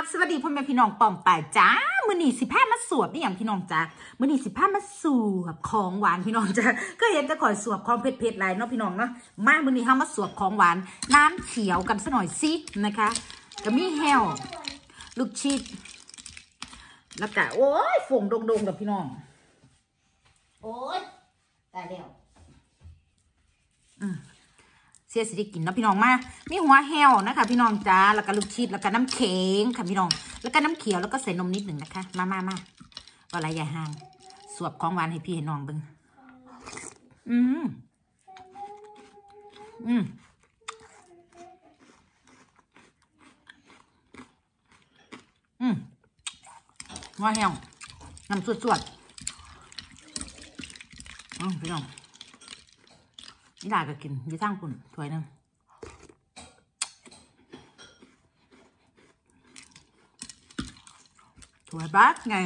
สวัสดีพ่อแม่พี่น้องป่องป่ายจ้ามื้อนี้สิพามาสวบนี่อย่างพี่น้องจ้ามื้อนี้สิพามาสวบของหวานพี่น้องจ้าก็เห็นจะขอสวบของเผ็ดๆหลายเนาะพี่น้องเนาะมามื้อนี้เฮามาสวบของหวานน้ำเขียวกันสักหน่อยสินะคะก็มีแฮวลูกชิดแล้วก็โอ้ยฝงโดงๆกับพี่น้องโอ้ยตายแล้วเสียสิได้กินนะพี่น้องมามีหัวแฮวนะคะพี่น้องจ้าแล้วก็ลูกชิดแล้วก็น้ำเค็งค่ะพี่น้องแล้วก็น้ำเขียวแล้วก็ใส่นมนิดหนึ่งนะคะมาอะไรใหญ่ห่างสวบของหวานให้พี่ให้น้องเบิ่งหัวแฮวน้ำสวดพี่น้องนี่ได้ก็กินยี่ทั้งคุณถ้วยนึงถ้วยบัสไง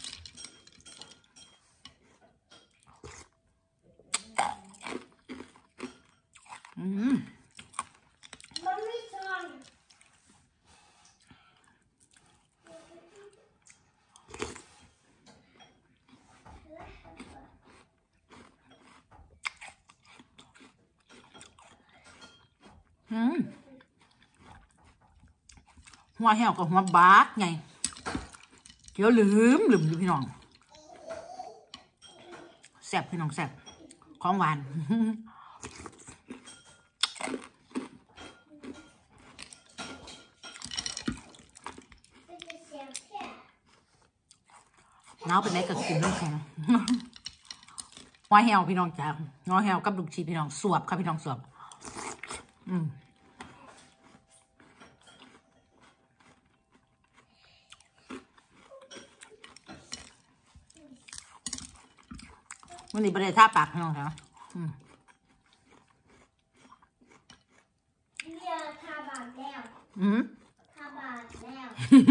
หัวแหวกับหัวบาสไงเดี๋ยวลืมอยู่พี่น้องแซ่บพี่น้องแซ่บของหวานน้าเป็นไรกับกินเรื่องแข็งหัวแหวพี่น้องจ้าหัวแหวกับลูกชีพี่น้องสวบครับพี่น้องสวบวันนี้ไม่ได้ท่าปากน้องครับเรียกทาบาดแล้วทาบาดแล้ว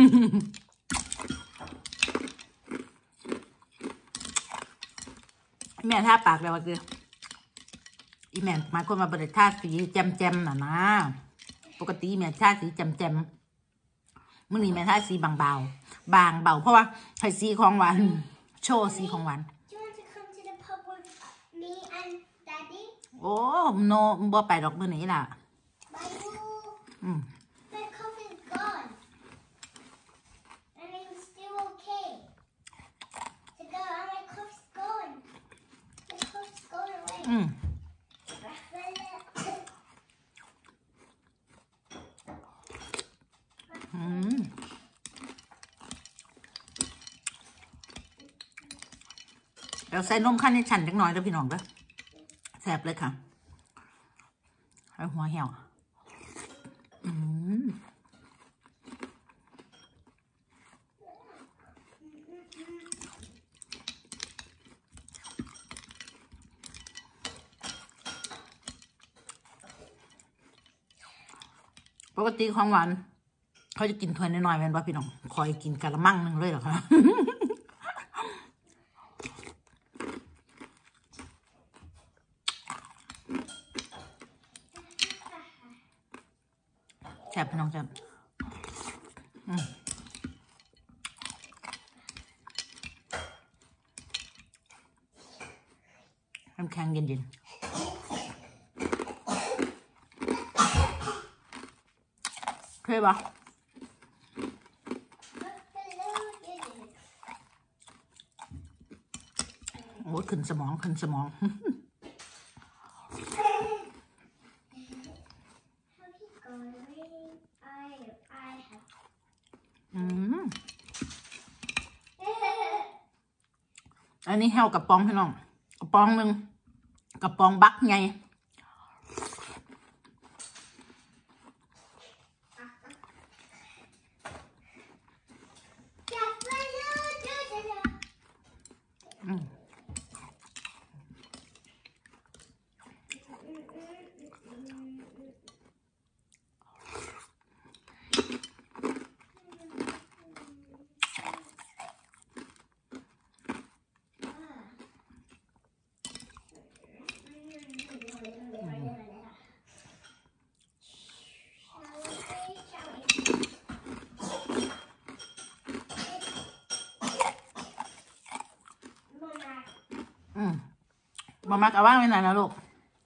แม่ท่าปากแล้วคืออีแม่หมายความว่าบริท่าสีแจมน่ะนะปกติแม่ท่าสีแจมมื่อนี้แม่ท่าสีบางเบาเพราะว่าให้สีของหวานโชว์สีของหวานโอ้โนบ่ไปดอกมือนี้ล่ะ My cough is gone and I'm still okay to go and my cough's gone my cough's gone away เราใส่นมขั้นให้ฉันเล็กน้อยแล้วพี่น้องก็แซ่บเลยค่ะให้หัวเหี่ยวปกติของหวานเขาจะกินถ้วยน้อยๆแม่นบ่พี่น้องคอยกินกะละมังนึงเลยเหรอคะแซ่บพี่น้องแซ่บน้ำแข็งเย็นๆเคยปะโอ้ยขึ้นสมองอันนี้แฮวกับปองพี่น้องกระป๋องหนึ่งกระป๋องบักไงมามักเอาว่างไว้ไหนนะลูก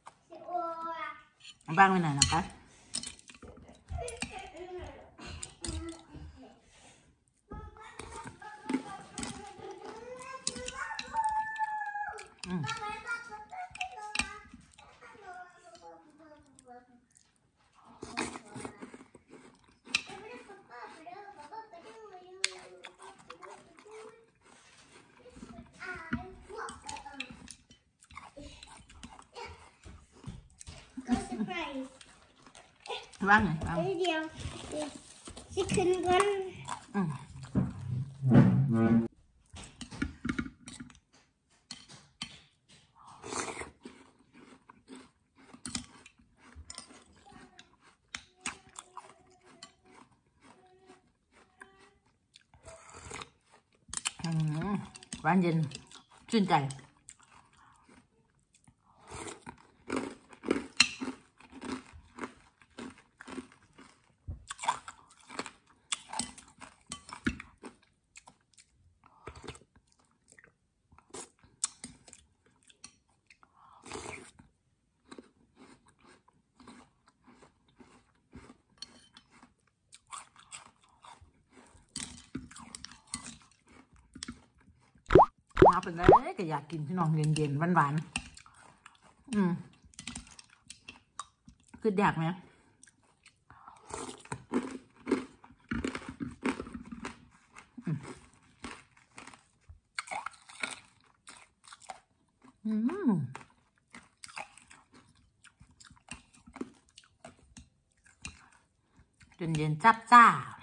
Ora. ว่างไว้ไหนนะคะ Surprise. ว่างไหนว่าง Video. Second one. อืมหวานเย็นชื่นใจน้าเป็นไรก็อยากกินพี่น้องเย็นๆหวานๆคืออยากไหมเย็นๆจับจ้า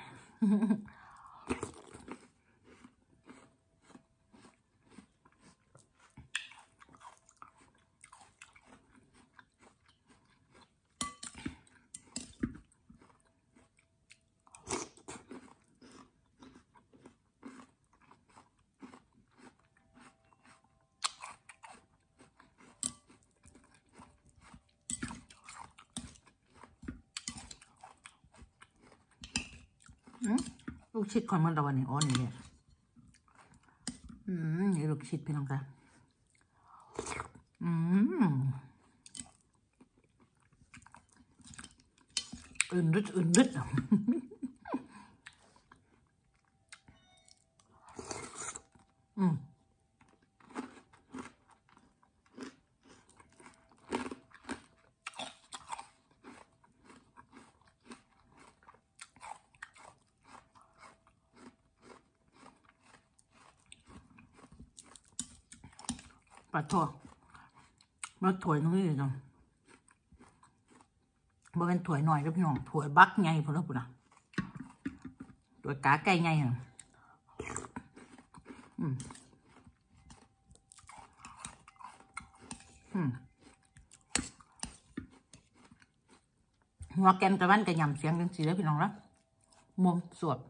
ลูกชิดคนเมื่อวันนี้อ๋อนี่เนี่ยนี่ลูกชิดพี่น้องกันอื่นรึดปลาทอดมาถวยนู้นเลยจังบ่เป็นถวยหน่อยแล้วพี่น้องถวยบักไงพอแล้วปุ่นอ่ะถวยกาไก่ไงอ่ะหัวแกนกระวันกระยำเสียงจังสีแล้วพี่น้องแล้วมุมสวด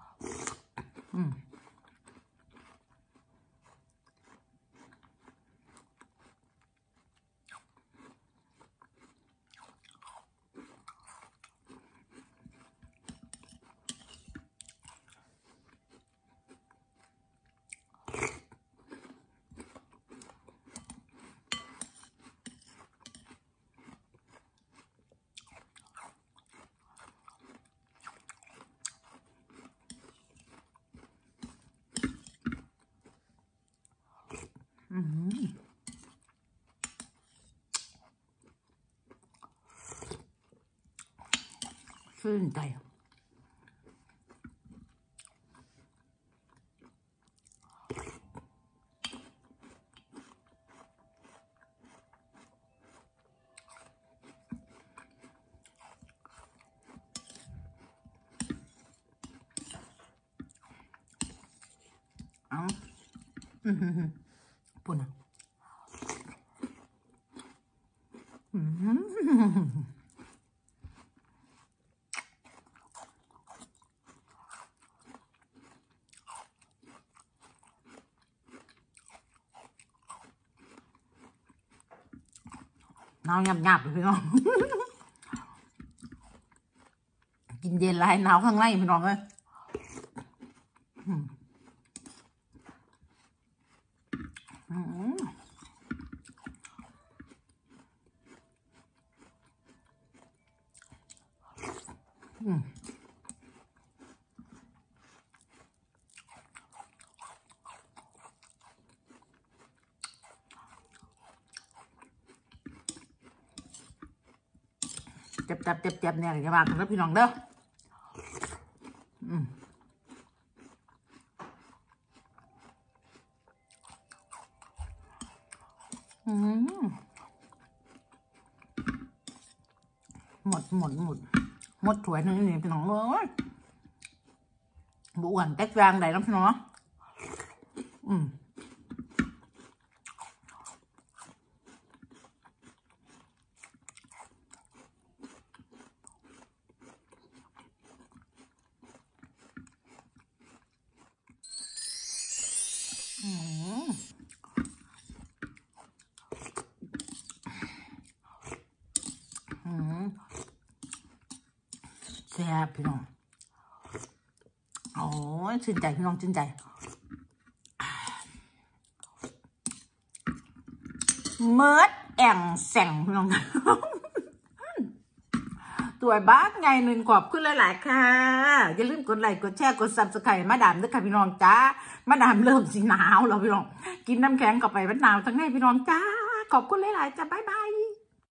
ชื่นใจปุ่นอ่ะน้าวหยาบๆเลยพี่น้องกินเย็นไรหนาวข้างในพี่น้องเลยเจ็บเนี่ยอย่ามากันนะพี่น้องเด้อหมดถ้วยนึงนี่พี่น้องเอ้ยบุ๋นแตกแรงได้แล้วพี่น้องแซ่บพี่น้องโอ้ยชื่นใจพี่น้องชื่นใจเมิดแอ่งแสงพี่น้องตัวบ้านไงหนึ่งขอบคุณหลายๆค่ะอย่าลืมกดไลค์กดแชร์กด Subscribe มาดามด้วยค่ะพี่น้องจ้ามาดามเริ่มสีหนาวแล้วพี่น้องกินน้ำแข็งเข้าไปมันหนาวทั้งให้พี่น้องจ้าขอบคุณหลายๆจ้าบ๊ายบาย